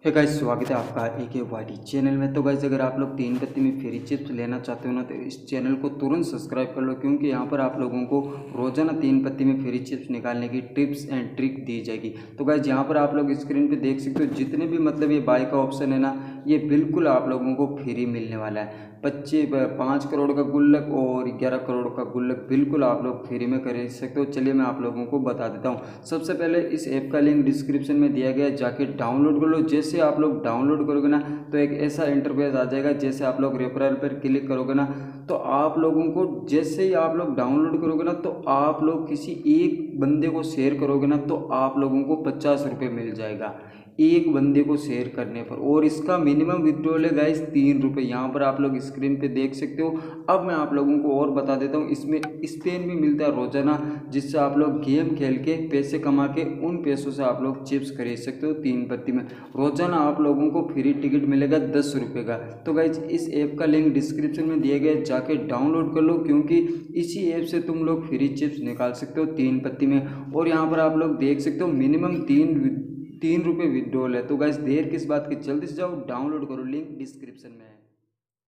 है गाइस, स्वागत है आपका एक वाईटी चैनल में। तो गाइस, अगर आप लोग 3 पत्ती में फ्री चिप्स लेना चाहते हो ना, तो इस चैनल को तुरंत सब्सक्राइब कर लो, क्योंकि यहाँ पर आप लोगों को रोजाना 3 पत्ती में फ्री चिप्स निकालने की टिप्स एंड ट्रिक दी जाएगी। तो गाइस, यहाँ पर आप लोग स्क्रीन पे देख सकते हो, जितने भी मतलब ये बाय का ऑप्शन है ना, ये बिल्कुल आप लोगों को फ्री मिलने वाला है। 5 करोड़ का गुल्लक और 11 करोड़ का गुल्लक बिल्कुल आप लोग फ्री में खरीद सकते हो। चलिए मैं आप लोगों को बता देता हूँ। सबसे पहले इस ऐप का लिंक डिस्क्रिप्शन में दिया गया है, जाके डाउनलोड कर लो। जैसे आप लोग डाउनलोड करोगे ना, तो एक ऐसा इंटरफेस आ जाएगा। जैसे आप लोग रेफरल पर क्लिक करोगे ना, तो आप लोगों को जैसे ही आप लोग डाउनलोड करोगे ना, तो आप लोग किसी एक बंदे को शेयर करोगे ना, तो आप लोगों को 50 रुपये मिल जाएगा एक बंदे को शेयर करने पर। और इसका मिनिमम विड्रॉल है गाइस 3 रुपये। यहाँ पर आप लोग स्क्रीन पे देख सकते हो। अब मैं आप लोगों को और बता देता हूँ, इसमें स्पेन भी मिलता है रोजाना, जिससे आप लोग गेम खेल के पैसे कमा के उन पैसों से आप लोग चिप्स खरीद सकते हो। 3 पत्ती में रोजाना आप लोगों को फ्री टिकट मिलेगा 10 रुपये का। तो गाइज, इस ऐप का लिंक डिस्क्रिप्शन में दिया गया है, जाके डाउनलोड कर लो, क्योंकि इसी ऐप से तुम लोग फ्री चिप्स निकाल सकते हो 3 पत्ती में। और यहाँ पर आप लोग देख सकते हो, मिनिमम 3 रुपये विड्रॉल है। तो गाइस, देर किस बात की, जल्दी से जाओ डाउनलोड करो, लिंक डिस्क्रिप्शन में है।